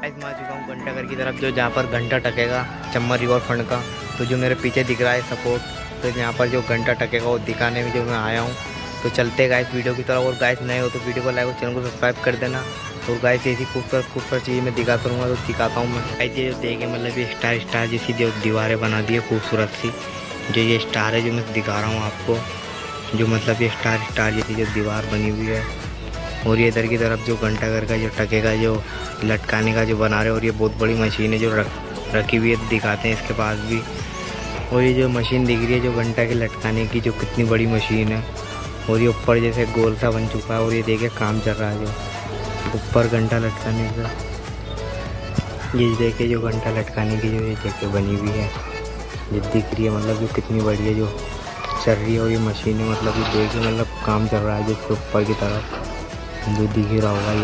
Guys मैं आ चुका हूँ घंटा घर की तरफ, जो जहाँ पर घंटा टकेगा चम्मर रिवर फंड का। तो जो मेरे पीछे दिख रहा है सपोर्ट, तो यहाँ पर जो घंटा टकेगा वो दिखाने में जो मैं आया हूँ। तो चलते गाइस वीडियो की तरफ। और गाइस नए हो तो वीडियो को लाइक और चैनल को सब्सक्राइब कर देना। और गाइस ऐसी खूबसूरत चीज़ मैं दिखाता रहूँगा, तो दिखाता हूँ मैं। गाइस ये जो देखे मतलब ये स्टार जैसी जो दीवारें बना दी है खूबसूरत सी, जो ये स्टार है जो मैं दिखा रहा हूँ आपको, जो मतलब ये स्टार जैसी जो दीवार बनी हुई है। और ये इधर की तरफ जो घंटा घर का जो टकेगा जो लटकाने का जो बना रहे हैं। और ये बहुत बड़ी मशीन है जो रखी हुई है, दिखाते हैं इसके पास भी। और ये जो मशीन दिख रही है जो घंटा के लटकाने की, जो कितनी बड़ी मशीन है। और ये ऊपर जैसे गोल सा बन चुका है। और ये देखिए काम चल रहा है जो ऊपर घंटा लटकाने का। ये देखिए जो घंटा लटकाने की जो ये जगह बनी हुई है, ये दिख रही है मतलब जो कितनी बड़ी है जो चल रही है। और ये मशीन है मतलब ये देखिए मतलब काम चल रहा है जो इसके ऊपर की तरफ जो दिख ही रहा होगा।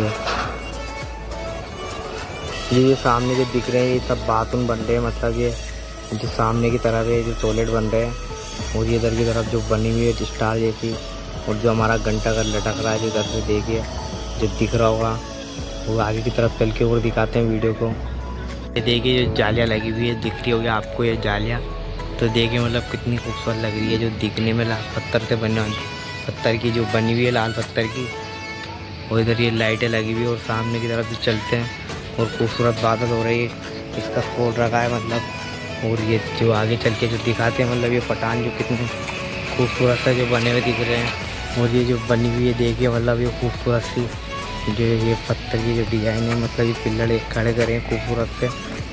ये सामने जो दिख रहे हैं ये सब बाथरूम बन रहे हैं, मतलब ये जो सामने की तरफ है जो टॉयलेट बन रहे हैं। और ये इधर की तरफ जो बनी हुई है स्टार जैसी, और जो हमारा घंटा घर लटक रहा है जो इधर से देखिए जो दिख रहा होगा, वो आगे की तरफ चल के और दिखाते हैं वीडियो को। ये देखिए जो जालियाँ लगी हुई है, दिख रही होगी आपको ये जालियाँ। तो देखिए मतलब कितनी खूबसूरत लग रही है, जो दिखने में लाल पत्थर से बने पत्थर की जो बनी हुई है, लाल पत्थर की। और इधर ये लाइटें लगी हुई है। और सामने की तरफ जो चलते हैं और खूबसूरत बादल हो रही है, इसका फोड़ रखा है मतलब। और ये जो आगे चल के जो दिखाते हैं मतलब ये पठान जो कितने खूबसूरत सा जो बने हुए दिख रहे हैं। और ये जो बनी हुई है देखिए मतलब ये खूबसूरत सी जो ये पत्थर की जो डिज़ाइन है, मतलब ये पिल्लर एक खड़े करे हैं खूबसूरत से।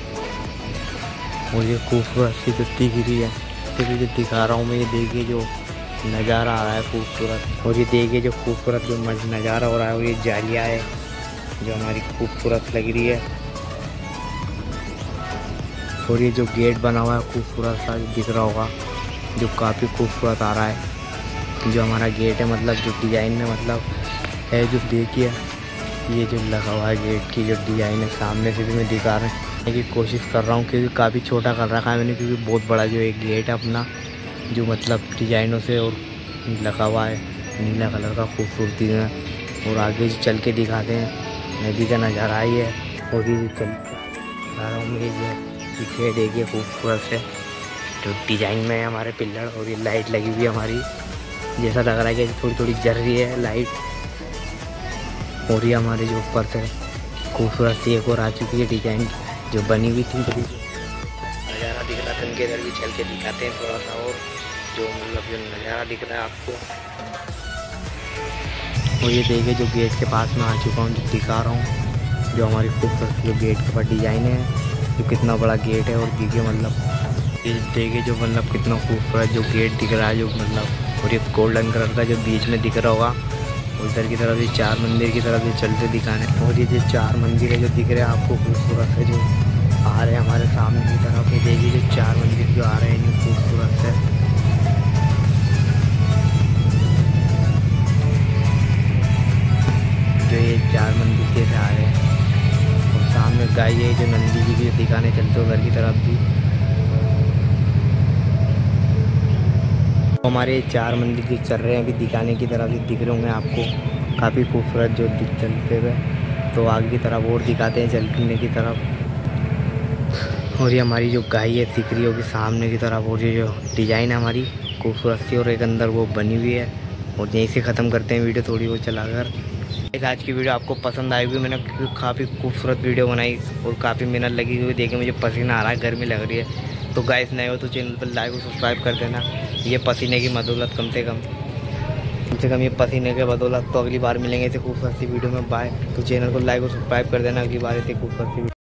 और ये खूबसूरत सी जो दिख रही है, फिर जो दिखा रहा हूँ मैं, ये देखिए जो नज़ारा आ रहा है खूबसूरत। और ये देखिए जो खूबसूरत जो नज़ारा हो रहा है। और ये जालियाँ है जो हमारी खूबसूरत लग रही है। और ये जो गेट बना हुआ है खूबसूरत सा दिख रहा होगा, जो काफ़ी खूबसूरत आ रहा है जो हमारा गेट है, मतलब जो डिज़ाइन में मतलब है। जो देखिए ये जो लगा हुआ है गेट की जो डिज़ाइन है, सामने से भी मैं दिखा रहा की कोशिश कर रहा हूँ, क्योंकि काफ़ी छोटा कर रखा है मैंने, क्योंकि बहुत बड़ा जो एक गेट है अपना जो मतलब डिजाइनों से और लगा हुआ है नीला कलर का खूबसूरती है। और आगे चल के दिखाते हैं नदी का नज़ारा ही है। और ये चल रहा हूँ मैं, ये दिखे देखिए खूबसूरत से जो डिज़ाइन में है हमारे पिल्लर। और ये लाइट लगी हुई है हमारी, जैसा लग रहा है कि थोड़ी थोड़ी जल रही है लाइट। और ये हमारे जो ऊपर से खूबसूरत सी एक और आ चुकी है डिज़ाइन जो बनी हुई थी। नज़ारा दिख रहा था, उनके इधर भी चल के दिखाते हैं थोड़ा सा, और जो मतलब जो नज़ारा दिख रहा है आपको। और ये देखिए जो गेट के पास में आ चुका हूँ, जो दिखा रहा हूँ जो हमारी खूबसूरत जो गेट के ऊपर डिज़ाइन है, जो कितना बड़ा गेट है। और देखिए मतलब ये देखिए जो मतलब कितना खूबसूरत जो गेट दिख रहा है जो मतलब। और ये गोल्डन कलर का जो बीच में दिख रहा होगा। और इधर की तरफ ये चार मंदिर की तरफ ये चलते दिखाने। और ये जो चार मंदिर है जो दिख रहे हैं आपको खूबसूरत है जो आ रहे हैं हमारे सामने की तरफ। ये देखिए जो चार मंदिर जो आ रहे हैं जो खूबसूरत है। जो ये चार मंदिर के आ रहे हैं। और सामने गाय है जो नंदी जी की दिखाने चलते हो घर की तरफ भी। हमारे चार मंदिर जो चल रहे हैं अभी दिखाने की तरफ दिख रहे होंगे आपको, काफ़ी खूबसूरत जो चलते हुए। तो आगे की तरफ और दिखाते हैं चलने की तरफ। और ये हमारी जो गाय है दिख रही होगी सामने की तरफ। और ये जो डिज़ाइन है हमारी खूबसूरत सी और एक अंदर वो बनी हुई है। और यहीं से ख़त्म करते हैं वीडियो थोड़ी वो चलाकर। आज की वीडियो आपको पसंद आई हुई, मैंने काफ़ी खूबसूरत वीडियो बनाई और काफ़ी मेहनत लगी हुई। देखे मुझे पसीना आ रहा है, गर्मी लग रही है। तो गाइस नए हो तो चैनल पर लाइक और सब्सक्राइब कर देना। ये पसीने की बदौलत कम से कम ये पसीने के बदौलत। तो अगली बार मिलेंगे ऐसे खूबसूरत सी वीडियो में। बाय। तो चैनल को लाइक और सब्सक्राइब कर देना, अगली बार ऐसे खूबसूरत सी